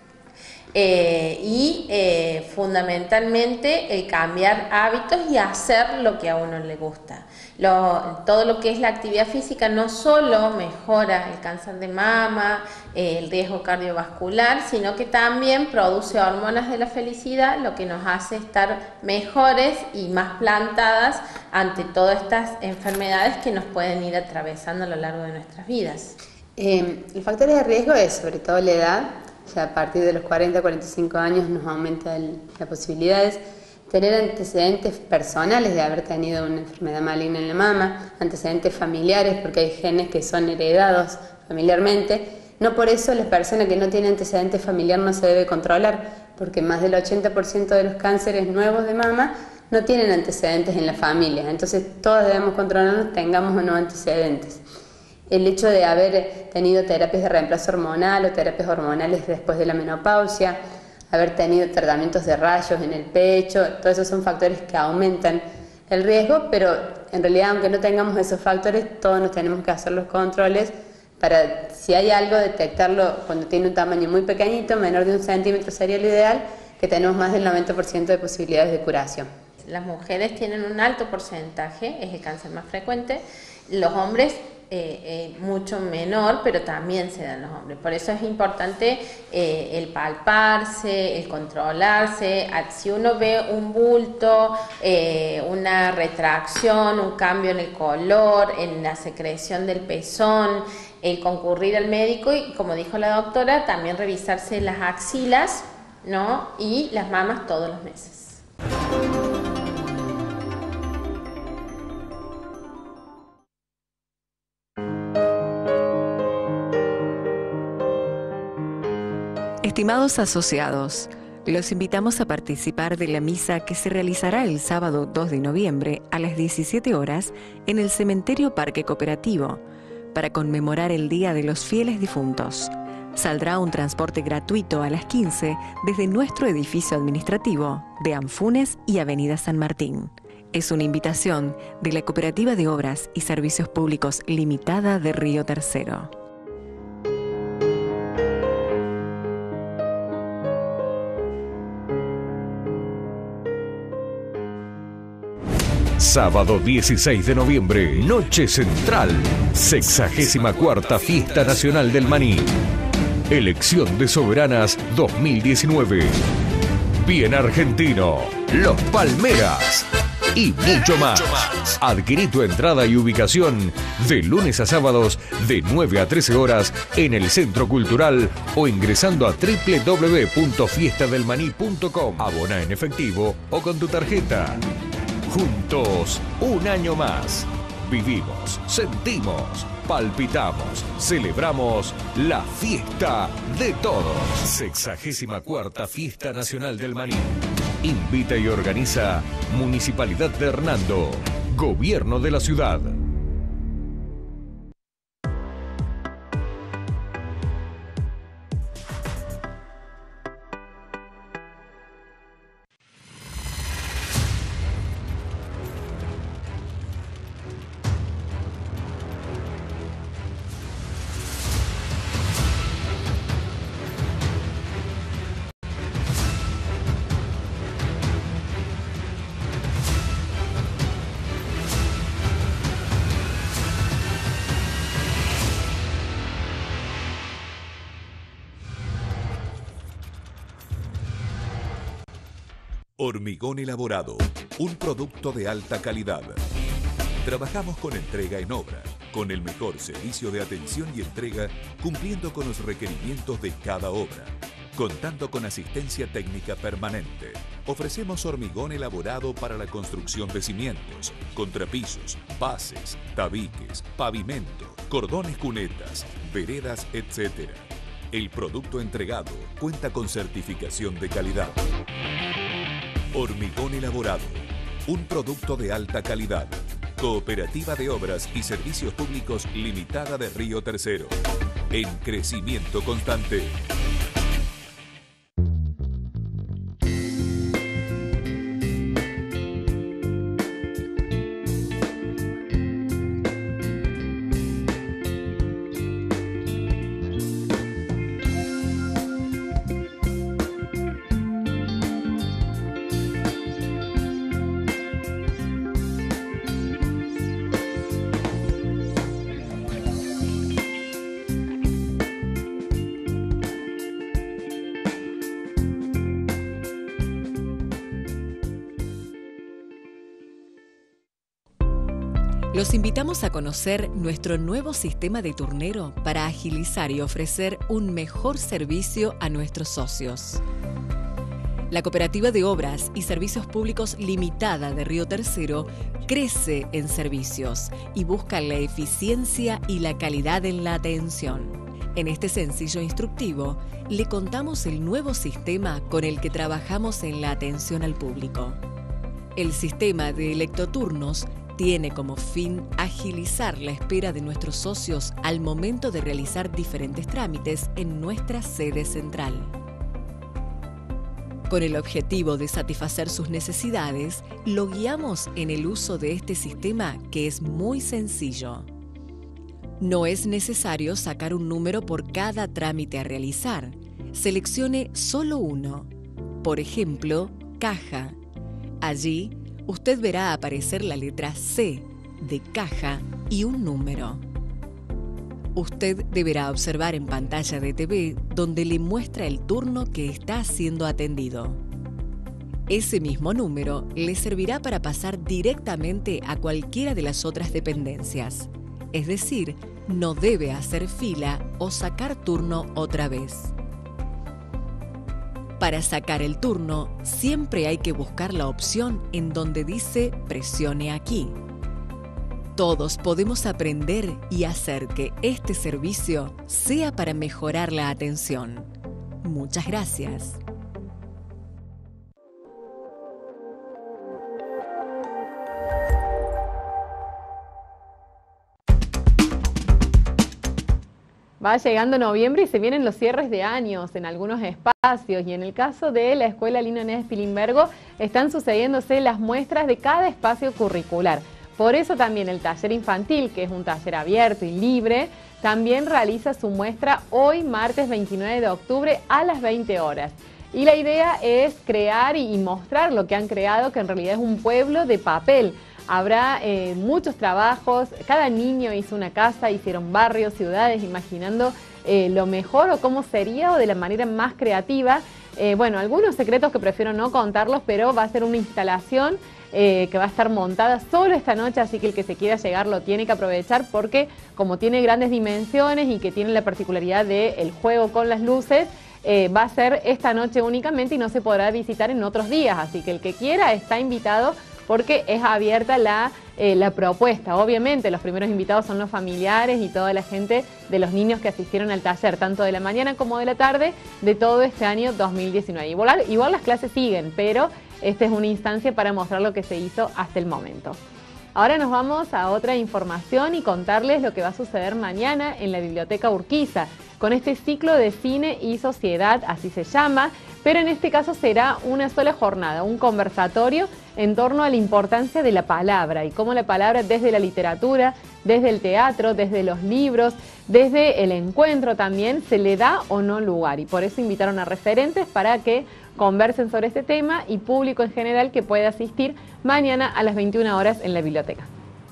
fundamentalmente el cambiar hábitos y hacer lo que a uno le gusta. Todo lo que es la actividad física no solo mejora el cáncer de mama, el riesgo cardiovascular, sino que también produce hormonas de la felicidad, lo que nos hace estar mejores y más plantadas ante todas estas enfermedades que nos pueden ir atravesando a lo largo de nuestras vidas. Los factores de riesgo es sobre todo la edad. Ya a partir de los 40-45 años nos aumenta las posibilidades. Tener antecedentes personales de haber tenido una enfermedad maligna en la mama, antecedentes familiares, porque hay genes que son heredados familiarmente. No por eso la persona que no tiene antecedente familiar no se debe controlar, porque más del 80% de los cánceres nuevos de mama no tienen antecedentes en la familia. Entonces todos debemos controlarnos, tengamos o no antecedentes. el hecho de haber tenido terapias de reemplazo hormonal o terapias hormonales después de la menopausia, haber tenido tratamientos de rayos en el pecho, todos esos son factores que aumentan el riesgo, pero en realidad aunque no tengamos esos factores, todos nos tenemos que hacer los controles para, si hay algo, detectarlo cuando tiene un tamaño muy pequeñito, menor de 1 centímetro sería lo ideal, que tenemos más del 90% de posibilidades de curación. Las mujeres tienen un alto porcentaje, es el cáncer más frecuente, los hombres mucho menor, pero también se dan los hombres. Por eso es importante el palparse, el controlarse. Si uno ve un bulto, una retracción, un cambio en el color, en la secreción del pezón, el concurrir al médico y, como dijo la doctora, también revisarse las axilas, ¿no? Y las mamas todos los meses. Estimados asociados, los invitamos a participar de la misa que se realizará el sábado 2 de noviembre a las 17 horas en el Cementerio Parque Cooperativo para conmemorar el Día de los Fieles Difuntos. Saldrá un transporte gratuito a las 15 desde nuestro edificio administrativo de Anfunes y Avenida San Martín. Es una invitación de la Cooperativa de Obras y Servicios Públicos Limitada de Río Tercero. Sábado 16 de noviembre, Noche Central, 64ª Fiesta Nacional del Maní. Elección de Soberanas 2019. Bien argentino, Los Palmeras y mucho más. Adquirí tu entrada y ubicación de lunes a sábados de 9 a 13 horas en el Centro Cultural o ingresando a www.fiestadelmaní.com. Abona en efectivo o con tu tarjeta. Juntos, un año más. Vivimos, sentimos, palpitamos, celebramos la fiesta de todos. 64ª Fiesta Nacional del Maní. Invita y organiza Municipalidad de Hernando, Gobierno de la Ciudad. Hormigón Elaborado, un producto de alta calidad. Trabajamos con entrega en obra, con el mejor servicio de atención y entrega, cumpliendo con los requerimientos de cada obra. Contando con asistencia técnica permanente, ofrecemos hormigón elaborado para la construcción de cimientos, contrapisos, bases, tabiques, pavimento, cordones cunetas, veredas, etc. El producto entregado cuenta con certificación de calidad. Hormigón Elaborado, un producto de alta calidad. Cooperativa de Obras y Servicios Públicos Limitada de Río Tercero. En crecimiento constante. Los invitamos a conocer nuestro nuevo sistema de turnero para agilizar y ofrecer un mejor servicio a nuestros socios. La Cooperativa de Obras y Servicios Públicos Limitada de Río Tercero crece en servicios y busca la eficiencia y la calidad en la atención. En este sencillo instructivo, le contamos el nuevo sistema con el que trabajamos en la atención al público. El sistema de electroturnos tiene como fin agilizar la espera de nuestros socios al momento de realizar diferentes trámites en nuestra sede central. Con el objetivo de satisfacer sus necesidades, lo guiamos en el uso de este sistema que es muy sencillo. No es necesario sacar un número por cada trámite a realizar. Seleccione solo uno. Por ejemplo, caja. Allí, usted verá aparecer la letra C de caja y un número. Usted deberá observar en pantalla de TV donde le muestra el turno que está siendo atendido. Ese mismo número le servirá para pasar directamente a cualquiera de las otras dependencias. Es decir, no debe hacer fila o sacar turno otra vez. Para sacar el turno, siempre hay que buscar la opción en donde dice presione aquí. Todos podemos aprender y hacer que este servicio sea para mejorar la atención. Muchas gracias. Va llegando noviembre y se vienen los cierres de años en algunos espacios, y en el caso de la Escuela Lino Eneas Pilimbergo están sucediéndose las muestras de cada espacio curricular. Por eso también el taller infantil, que es un taller abierto y libre, también realiza su muestra hoy, martes 29 de octubre a las 20 horas. Y la idea es crear y mostrar lo que han creado, que en realidad es un pueblo de papel. Habrá muchos trabajos, cada niño hizo una casa, hicieron barrios, ciudades, imaginando lo mejor o cómo sería o de la manera más creativa. Bueno, algunos secretos que prefiero no contarlos, pero va a ser una instalación que va a estar montada solo esta noche, así que el que se quiera llegar lo tiene que aprovechar, porque como tiene grandes dimensiones y que tiene la particularidad del juego con las luces, va a ser esta noche únicamente y no se podrá visitar en otros días, así que el que quiera está invitado, porque es abierta la propuesta. Obviamente los primeros invitados son los familiares y toda la gente de los niños que asistieron al taller, tanto de la mañana como de la tarde, de todo este año 2019. Igual las clases siguen, pero esta es una instancia para mostrar lo que se hizo hasta el momento. Ahora nos vamos a otra información y contarles lo que va a suceder mañana en la Biblioteca Urquiza, con este ciclo de cine y sociedad, así se llama, pero en este caso será una sola jornada, un conversatorio en torno a la importancia de la palabra y cómo la palabra desde la literatura, desde el teatro, desde los libros, desde el encuentro también se le da o no lugar, y por eso invitaron a referentes para que conversen sobre este tema y público en general que pueda asistir mañana a las 21 horas en la biblioteca.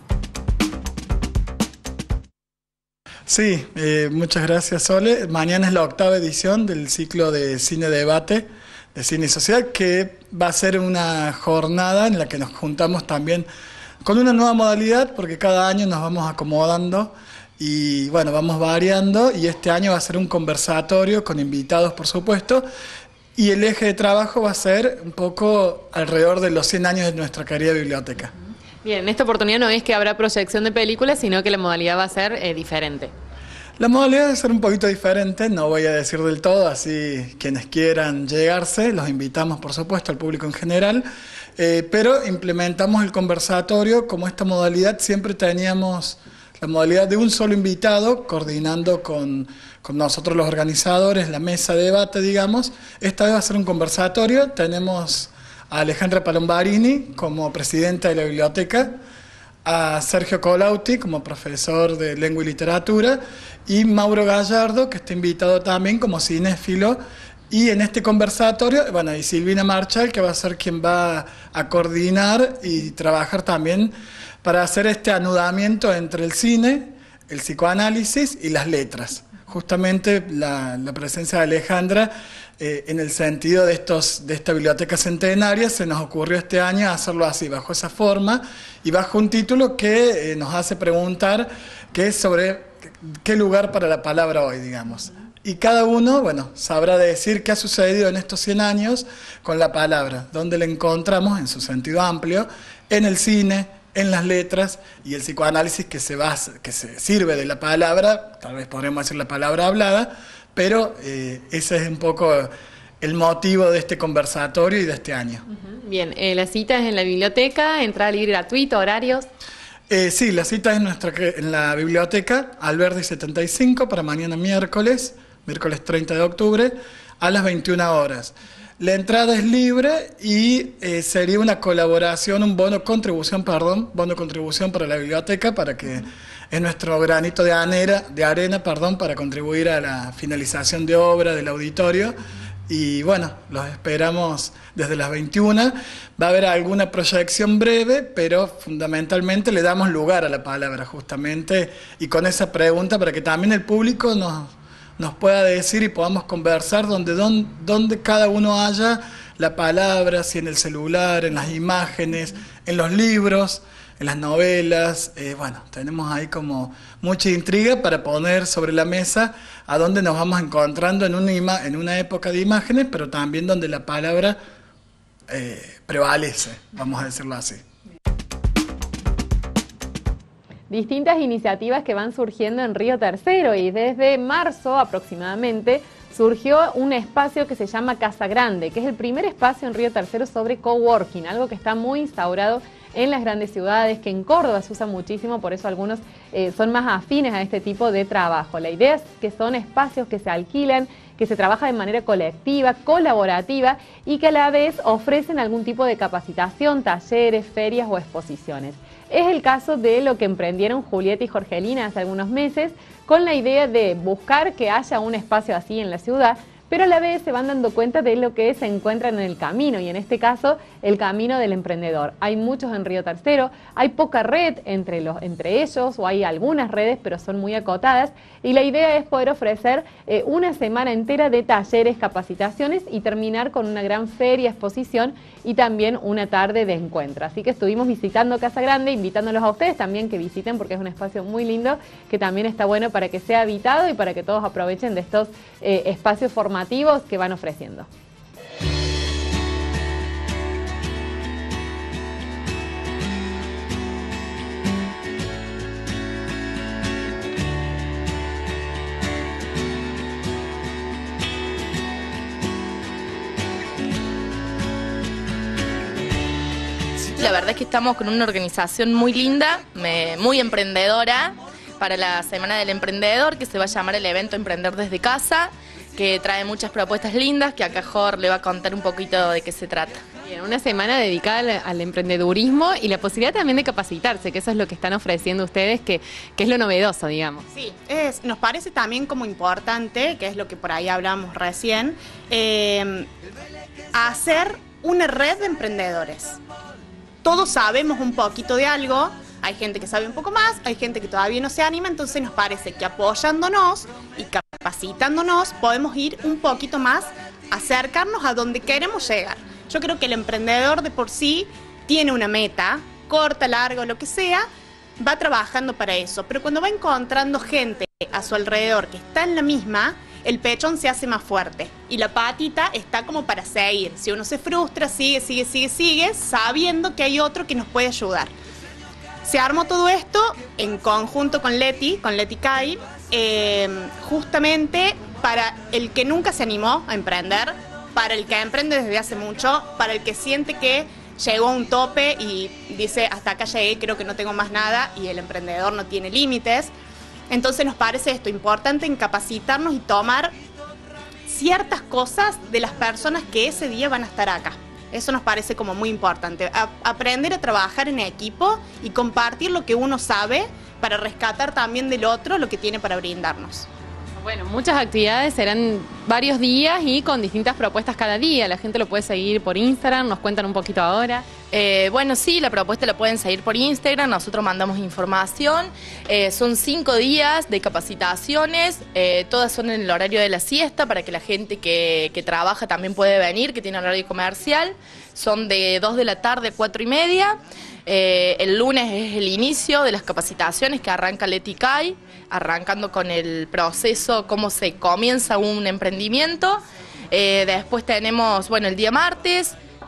Sí, muchas gracias, Sole. Mañana es la 8ª edición del ciclo de cine debate, de cine y sociedad, que va a ser una jornada en la que nos juntamos también con una nueva modalidad, porque cada año nos vamos acomodando y bueno, vamos variando, y este año va a ser un conversatorio con invitados, por supuesto, y el eje de trabajo va a ser un poco alrededor de los 100 años de nuestra querida biblioteca. Bien, en esta oportunidad no es que habrá proyección de películas, sino que la modalidad va a ser diferente. La modalidad va a ser un poquito diferente, no voy a decir del todo, así quienes quieran llegarse, los invitamos por supuesto al público en general, pero implementamos el conversatorio. Como esta modalidad siempre teníamos la modalidad de un solo invitado, coordinando con nosotros los organizadores, la mesa de debate, digamos. Esta vez va a ser un conversatorio. Tenemos a Alejandra Palombarini como presidenta de la biblioteca, a Sergio Colauti como profesor de lengua y literatura, y Mauro Gallardo, que está invitado también como cinéfilo. Y en este conversatorio, bueno, y Silvina Marchal, que va a ser quien va a coordinar y trabajar también para hacer este anudamiento entre el cine, el psicoanálisis y las letras. Justamente la presencia de Alejandra, en el sentido de esta biblioteca centenaria, se nos ocurrió este año hacerlo así, bajo esa forma y bajo un título que nos hace preguntar, que es sobre qué lugar para la palabra hoy, digamos. Y cada uno, bueno, sabrá decir qué ha sucedido en estos 100 años con la palabra, dónde la encontramos en su sentido amplio, en el cine, en las letras, y el psicoanálisis que se sirve de la palabra, tal vez podremos decir la palabra hablada, pero ese es un poco el motivo de este conversatorio y de este año. Bien, la cita es en la biblioteca, entrada libre gratuita, horarios. Sí, la cita es en la biblioteca Alberdi 75 para mañana miércoles 30 de octubre, a las 21 horas. La entrada es libre y sería una colaboración, un bono contribución para la biblioteca, para que es nuestro granito de arena, para contribuir a la finalización de obra del auditorio. Y bueno, los esperamos desde las 21. Va a haber alguna proyección breve, pero fundamentalmente le damos lugar a la palabra justamente, y con esa pregunta para que también el público nos pueda decir y podamos conversar donde cada uno haya la palabra, si en el celular, en las imágenes, en los libros, en las novelas. Bueno, tenemos ahí como mucha intriga para poner sobre la mesa a dónde nos vamos encontrando en una época de imágenes, pero también donde la palabra prevalece, vamos a decirlo así. Distintas iniciativas que van surgiendo en Río Tercero, y desde marzo aproximadamente surgió un espacio que se llama Casa Grande, que es el primer espacio en Río Tercero sobre coworking, algo que está muy instaurado en las grandes ciudades, que en Córdoba se usa muchísimo, por eso algunos son más afines a este tipo de trabajo. La idea es que son espacios que se alquilan, que se trabaja de manera colectiva, colaborativa, y que a la vez ofrecen algún tipo de capacitación, talleres, ferias o exposiciones. Es el caso de lo que emprendieron Julieta y Jorgelina hace algunos meses, con la idea de buscar que haya un espacio así en la ciudad, pero a la vez se van dando cuenta de lo que se encuentran en el camino, y en este caso el camino del emprendedor. Hay muchos en Río Tercero, hay poca red entre ellos, o hay algunas redes, pero son muy acotadas, y la idea es poder ofrecer una semana entera de talleres, capacitaciones, y terminar con una gran feria, exposición y también una tarde de encuentro. Así que estuvimos visitando Casa Grande, invitándolos a ustedes también que visiten, porque es un espacio muy lindo, que también está bueno para que sea habitado y para que todos aprovechen de estos espacios formativos que van ofreciendo. La verdad es que estamos con una organización muy linda, muy emprendedora, para la Semana del Emprendedor, que se va a llamar el evento Emprender desde Casa, que trae muchas propuestas lindas, que acá Jor le va a contar un poquito de qué se trata. Bien, una semana dedicada al emprendedurismo y la posibilidad también de capacitarse, que eso es lo que están ofreciendo ustedes, que es lo novedoso, digamos. Sí, nos parece también como importante, que es lo que por ahí hablamos recién, hacer una red de emprendedores. Todos sabemos un poquito de algo, hay gente que sabe un poco más, hay gente que todavía no se anima, entonces nos parece que apoyándonos y capacitándonos podemos ir un poquito más, acercarnos a donde queremos llegar. Yo creo que el emprendedor de por sí tiene una meta, corta, larga o lo que sea, va trabajando para eso, pero cuando va encontrando gente a su alrededor que está en la misma, el pechón se hace más fuerte y la patita está como para seguir. Si uno se frustra, sigue, sabiendo que hay otro que nos puede ayudar. Se armó todo esto en conjunto con Leti Kai, justamente para el que nunca se animó a emprender, para el que emprende desde hace mucho, para el que siente que llegó a un tope y dice, hasta acá llegué, creo que no tengo más nada, y el emprendedor no tiene límites. Entonces nos parece esto importante, en capacitarnos y tomar ciertas cosas de las personas que ese día van a estar acá. Eso nos parece como muy importante, aprender a trabajar en equipo y compartir lo que uno sabe para rescatar también del otro lo que tiene para brindarnos. Bueno, muchas actividades, serán varios días y con distintas propuestas cada día. La gente lo puede seguir por Instagram, nos cuentan un poquito ahora. Bueno, sí, la propuesta la pueden seguir por Instagram, nosotros mandamos información. Son 5 días de capacitaciones, todas son en el horario de la siesta para que la gente que trabaja también puede venir, que tiene horario comercial. Son de 2 de la tarde a 4:30. El lunes es el inicio de las capacitaciones que arranca Leti Kai, arrancando con el proceso, cómo se comienza un emprendimiento. Después tenemos, bueno, el día martes,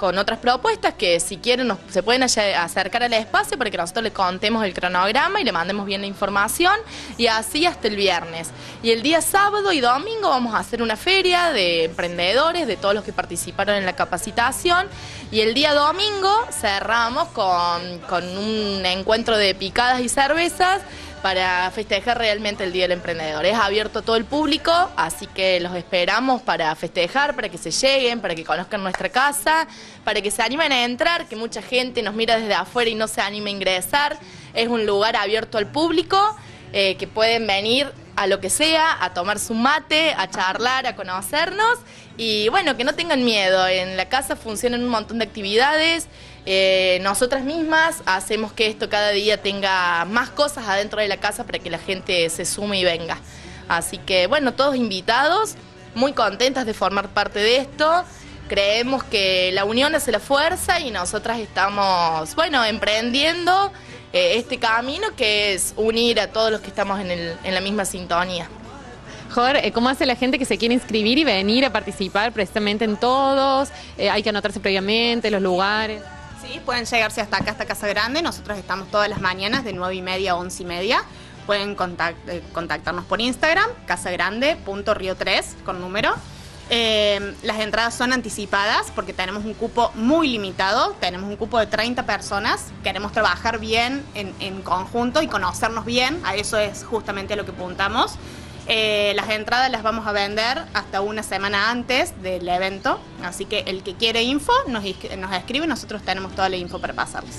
con otras propuestas que si quieren se pueden acercar al espacio para que nosotros le contemos el cronograma y le mandemos bien la información, y así hasta el viernes. Y el día sábado y domingo vamos a hacer una feria de emprendedores, de todos los que participaron en la capacitación, y el día domingo cerramos con un encuentro de picadas y cervezas para festejar realmente el Día del Emprendedor. Es abierto a todo el público, así que los esperamos para festejar, para que se lleguen, para que conozcan nuestra casa, para que se animen a entrar, que mucha gente nos mira desde afuera y no se anima a ingresar. Es un lugar abierto al público, que pueden venir a lo que sea, a tomar su mate, a charlar, a conocernos, y bueno, que no tengan miedo. En la casa funcionan un montón de actividades. Nosotras mismas hacemos que esto cada día tenga más cosas adentro de la casa para que la gente se sume y venga. Así que bueno, todos invitados, muy contentas de formar parte de esto. Creemos que la unión hace la fuerza y nosotras estamos, bueno, emprendiendo este camino que es unir a todos los que estamos en la misma sintonía. Jorge, ¿cómo hace la gente que se quiere inscribir y venir a participar precisamente en todos? ¿Hay que anotarse previamente, los lugares? Sí, pueden llegarse hasta acá, hasta Casa Grande. Nosotros estamos todas las mañanas de 9:30 a 11:30. Pueden contactarnos por Instagram, casagrande.rio3 con número. Las entradas son anticipadas porque tenemos un cupo muy limitado, tenemos un cupo de 30 personas, queremos trabajar bien en conjunto y conocernos bien, a eso es justamente a lo que apuntamos. Las entradas las vamos a vender hasta una semana antes del evento, así que el que quiere info nos escribe y nosotros tenemos toda la info para pasarles.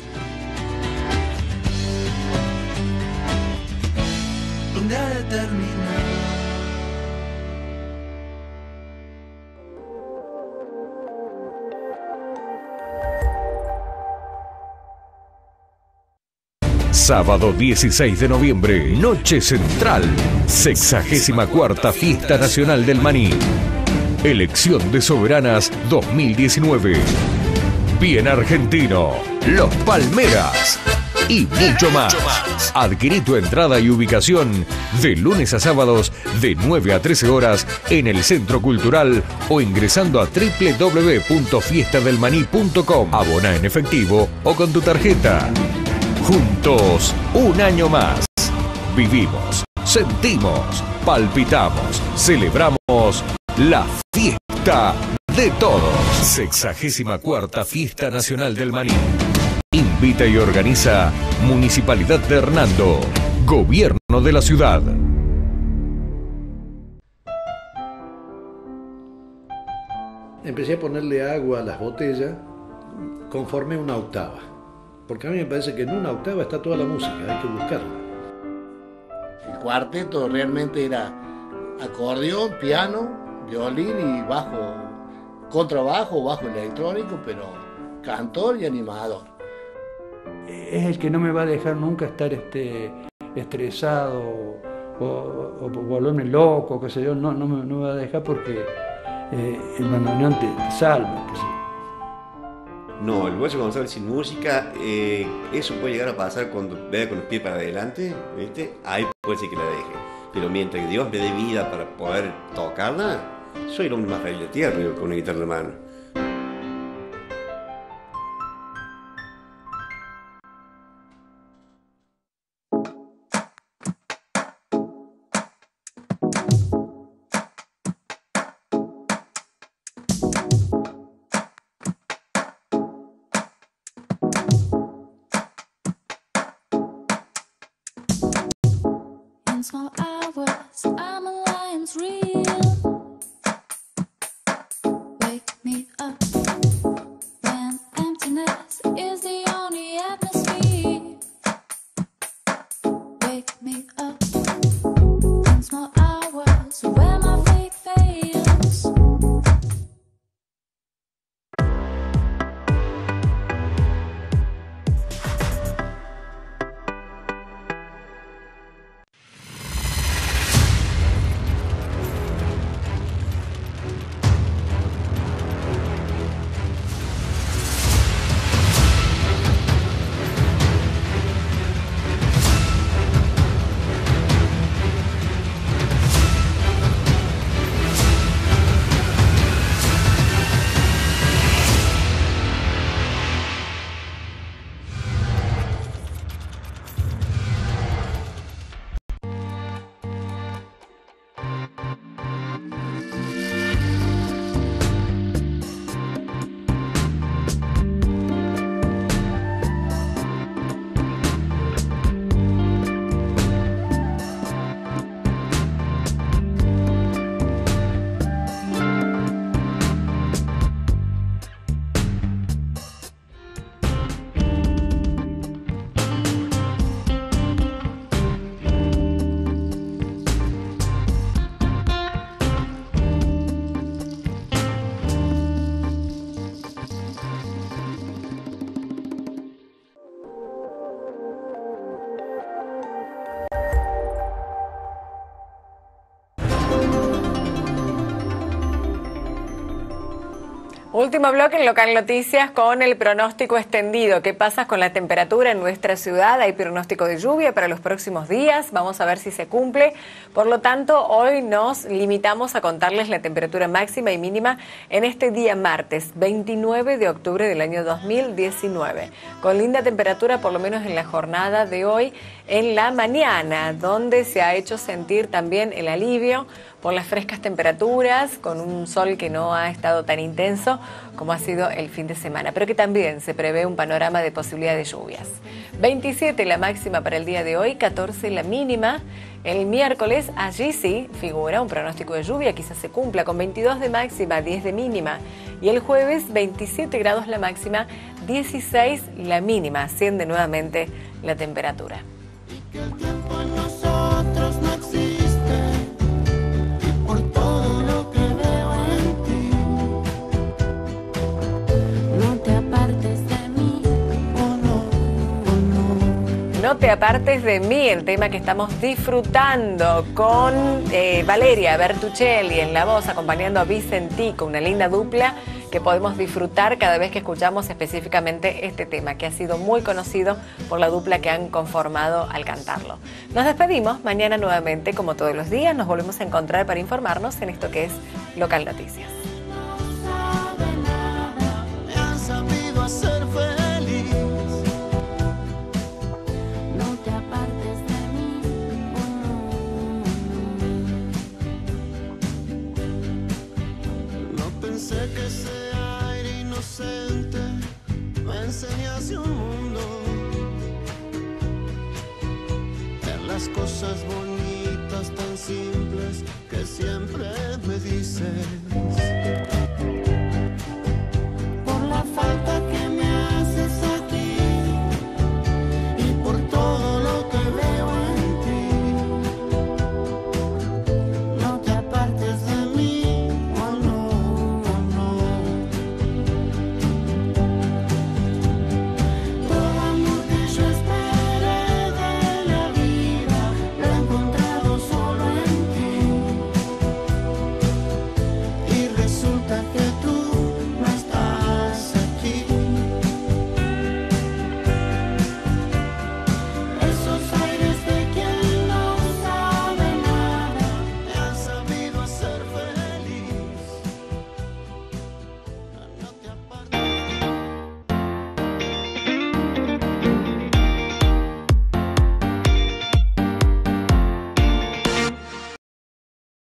¿Dónde ha de terminar? Sábado 16 de noviembre, Noche Central, 64ª Fiesta Nacional del Maní. Elección de Soberanas 2019. Bien argentino, Los Palmeras y mucho más. Adquirí tu entrada y ubicación de lunes a sábados de 9 a 13 horas en el Centro Cultural o ingresando a www.fiestadelmaní.com. Abona en efectivo o con tu tarjeta. Juntos, un año más. Vivimos, sentimos, palpitamos, celebramos la fiesta de todos. 64ª Fiesta Nacional del Maní. Invita y organiza Municipalidad de Hernando, Gobierno de la Ciudad. Empecé a ponerle agua a las botellas conforme una octava. Porque a mí me parece que en una octava está toda la música, hay que buscarla. El cuarteto realmente era acordeón, piano, violín y bajo, contrabajo, bajo electrónico, pero cantor y animador. Es el que no me va a dejar nunca estar estresado o volverme loco, qué sé yo, no me va a dejar porque el bandoneón te salva, qué sé yo. No, el Guacho González sin música, eso puede llegar a pasar cuando vea con los pies para adelante, ¿viste? Ahí puede ser que la deje. Pero mientras Dios me dé vida para poder tocarla, soy el hombre más feliz de la tierra con una guitarra en la mano. Small hours, I'm a lion's real. Wake me up when emptiness is the only atmosphere. Wake me up in small hours where my faith fails. Último bloque en Local Noticias con el pronóstico extendido. ¿Qué pasa con la temperatura en nuestra ciudad? Hay pronóstico de lluvia para los próximos días. Vamos a ver si se cumple. Por lo tanto, hoy nos limitamos a contarles la temperatura máxima y mínima en este día martes, 29 de octubre del año 2019. Con linda temperatura, por lo menos en la jornada de hoy, en la mañana, donde se ha hecho sentir también el alivio por las frescas temperaturas, con un sol que no ha estado tan intenso como ha sido el fin de semana, pero que también se prevé un panorama de posibilidad de lluvias. 27 la máxima para el día de hoy, 14 la mínima. El miércoles, allí sí figura un pronóstico de lluvia, quizás se cumpla, con 22 de máxima, 10 de mínima. Y el jueves, 27 grados la máxima, 16 la mínima, asciende nuevamente la temperatura. No te apartes de mí, el tema que estamos disfrutando con Valeria Bertuccelli en la voz, acompañando a Vicentico, una linda dupla que podemos disfrutar cada vez que escuchamos específicamente este tema, que ha sido muy conocido por la dupla que han conformado al cantarlo. Nos despedimos, mañana nuevamente, como todos los días, nos volvemos a encontrar para informarnos en esto que es Local Noticias. Pensé que ese aire inocente me enseñase un mundo, ver las cosas bonitas tan simples que siempre me dices.